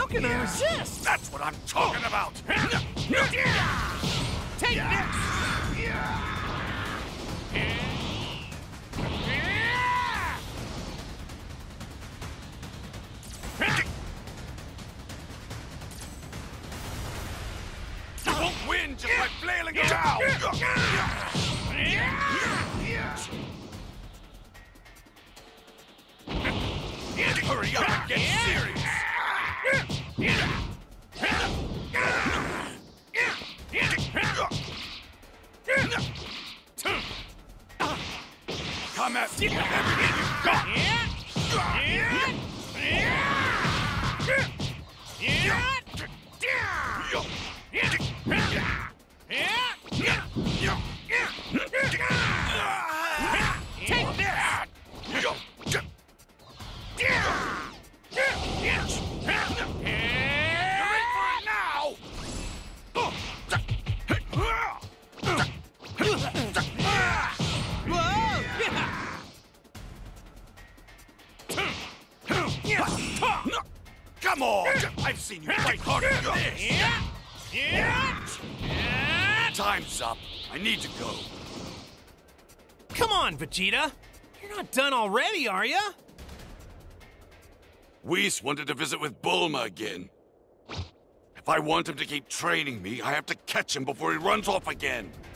gonna resist? That's what I'm talking about! Take this! You won't win just by flailing around! Hurry up and get serious! Come at me with everything you've got! Take this! Come on! I've seen you fight harder than this! Time's up. I need to go. Come on, Vegeta! You're not done already, are ya? Whis wanted to visit with Bulma again. If I want him to keep training me, I have to catch him before he runs off again.